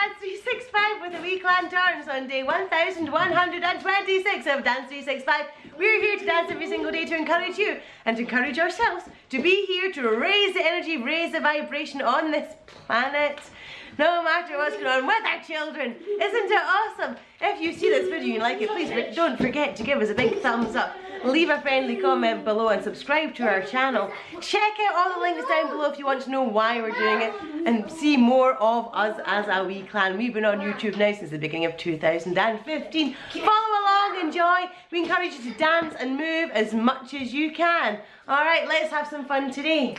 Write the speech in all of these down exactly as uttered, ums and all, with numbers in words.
Dance three sixty-five with a wee clan turns on day one thousand one hundred twenty-six of Dance three sixty-five. We're here to dance every single day to encourage you and to encourage ourselves to be here to raise the energy, raise the vibration on this planet. No matter what's going on with our children. Isn't it awesome? If you see this video and you like it, please don't forget to give us a big thumbs up. Leave a friendly comment below and subscribe to our channel. Check out all the links down below if you want to know why we're doing it and see more of us as a wee clan. We've been on YouTube now since the beginning of two thousand fifteen. Follow along, enjoy. We encourage you to dance and move as much as you can. Alright, let's have some fun today.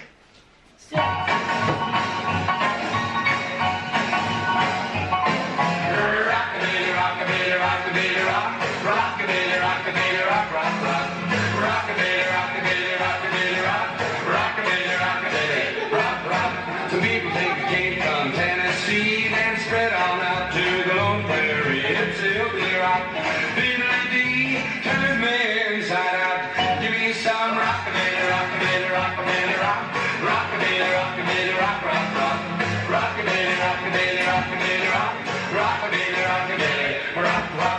Rockabilly, rockabilly, rockabilly, rock, rockabilly, rockabilly, rock, rock, rock, rockabilly, rockabilly, rockabilly, rock, rockabilly, rockabilly, rock, rock. Some people think it came from Tennessee, then spread on out to the Lone Prairie. It's hillbilly rock, fiddly-dee, turn me inside out. Give me some rockabilly, rockabilly, rockabilly, rock, rockabilly, rockabilly, rock, rock, rock, rockabilly, rockabilly, rockabilly, rock. Rockabilly, rockabilly, rock, rock.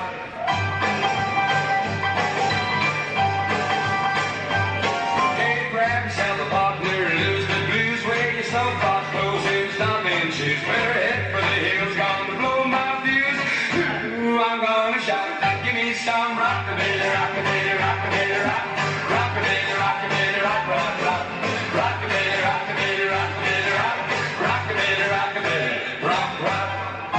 Hey, grab yourself a partner, lose the blues, wear your snow-pot clothes and stomping shoes. Better head for the hills, gonna blow my fuse. Ooh, I'm gonna shout, give me some rockabilly, rockabilly, rockabilly, rock. Rockabilly, rockabilly, rock, rock, rock. Rockabilly, rockabilly, rockabilly, rock. Rockabilly, rockabilly, rock, rock.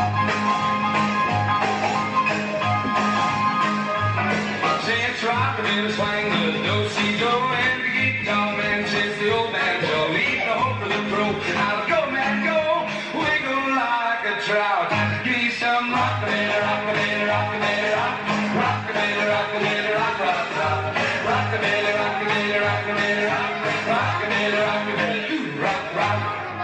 Rockabilly swang the do-si-do and the guitar man says the old banjo. Leave the hope for the pro. I'll go, man, go. Wiggle like a trout. Give me some rockabilly, rockabilly, rockabilly, rock. Rockabilly, rockabilly, rock, rock, rock. Rockabilly, rockabilly, rockabilly, rock. Rockabilly, rockabilly, do rock, rock.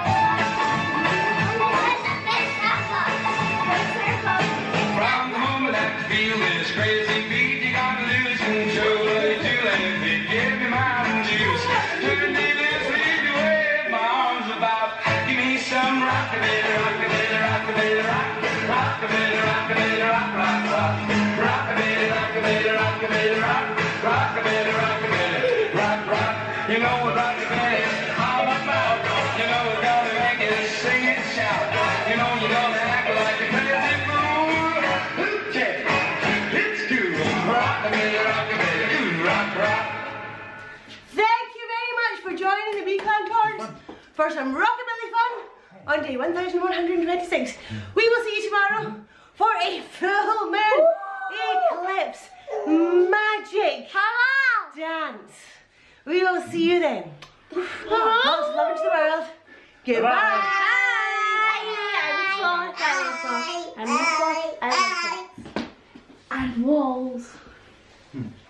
From the moment that you feel this crazy beat, you gotta lose control of your two left feet. Give me mountain juice. Turn me this lead the way my arms about. Give me some rockabilly, rockabilly, rockabilly, rock. Rockabilly, rockabilly, rock, rock, rock. Rockabilly, rockabilly, rockabilly, rock. Rockabilly, rockabilly, rock, rock. You know what rockabilly is all about. You know it's gonna make you sing and shout. You know you're gonna act like a crazy fool. Okay, it's cool. Rockabilly, rockabilly, do rock, rock. Thank you very much for joining the wee clan turns for some rockabilly fun on day one thousand one hundred twenty-six. We will see you tomorrow for a full moon eclipse magic dance. We will see you then. Lots of love to the world. Goodbye. Bye. And walls. And walls. And walls. Hmm.